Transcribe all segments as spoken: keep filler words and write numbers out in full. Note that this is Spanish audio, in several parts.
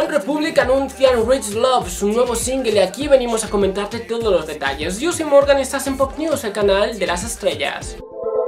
One Republic anuncian Rich Love, su nuevo single, y aquí venimos a comentarte todos los detalles. Yo soy Morgan y estás en Pop News, el canal de las estrellas.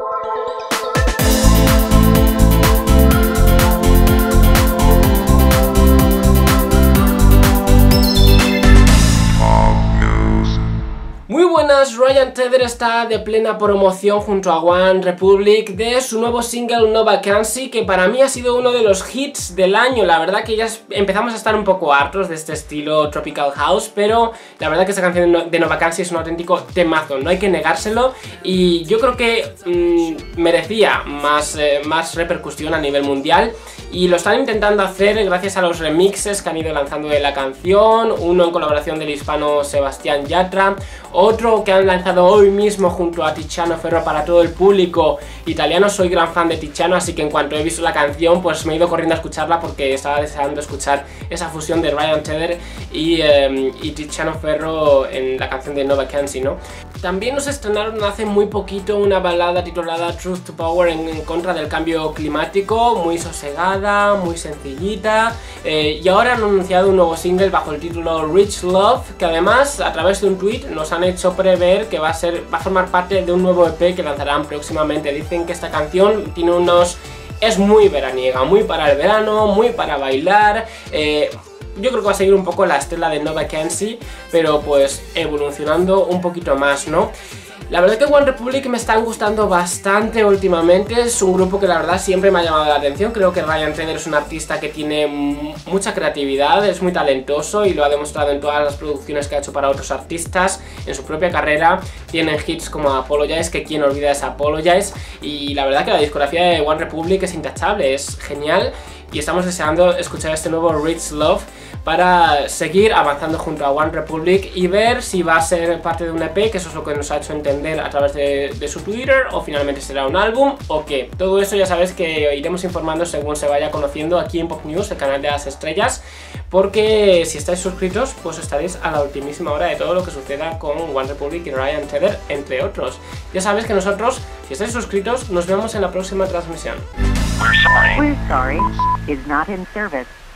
Muy buenas, Ryan Tedder está de plena promoción junto a One Republic de su nuevo single No Vacancy, que para mí ha sido uno de los hits del año. La verdad que ya empezamos a estar un poco hartos de este estilo Tropical House, pero la verdad que esta canción de No Vacancy es un auténtico temazo, no hay que negárselo, y yo creo que mmm, merecía más, eh, más repercusión a nivel mundial, y lo están intentando hacer gracias a los remixes que han ido lanzando de la canción, uno en colaboración del hispano Sebastián Yatra, otro que han lanzado hoy mismo junto a Tiziano Ferro para todo el público italiano. Soy gran fan de Tiziano, así que en cuanto he visto la canción pues me he ido corriendo a escucharla porque estaba deseando escuchar esa fusión de Ryan Tedder y, eh, y Tiziano Ferro en la canción de No Vacancy, ¿no? También nos estrenaron hace muy poquito una balada titulada Truth to Power en, en contra del cambio climático, muy sosegada, muy sencillita, eh, y ahora han anunciado un nuevo single bajo el título Rich Love, que además a través de un tweet nos han hecho prever que va a, ser, va a formar parte de un nuevo E P que lanzarán próximamente. Dicen que esta canción tiene unos... es muy veraniega, muy para el verano, muy para bailar, eh, yo creo que va a seguir un poco la estela de No Vacancy, pero pues evolucionando un poquito más, ¿no? La verdad que One Republic me están gustando bastante últimamente, es un grupo que la verdad siempre me ha llamado la atención. Creo que Ryan Tedder es un artista que tiene mucha creatividad, es muy talentoso y lo ha demostrado en todas las producciones que ha hecho para otros artistas, en su propia carrera. Tienen hits como Apologize, que quien olvida es Apologize, y la verdad que la discografía de One Republic es intachable, es genial, y estamos deseando escuchar este nuevo Rich Love para seguir avanzando junto a One Republic y ver si va a ser parte de un E P, que eso es lo que nos ha hecho entender a través de, de su Twitter, o finalmente será un álbum, o qué. Todo eso ya sabes que iremos informando según se vaya conociendo aquí en Pop News, el canal de las estrellas, porque si estáis suscritos, pues estaréis a la ultimísima hora de todo lo que suceda con One Republic y Ryan Tedder, entre otros. Ya sabes que nosotros, si estáis suscritos, nos vemos en la próxima transmisión. We're sorry. We're sorry. Is not in service.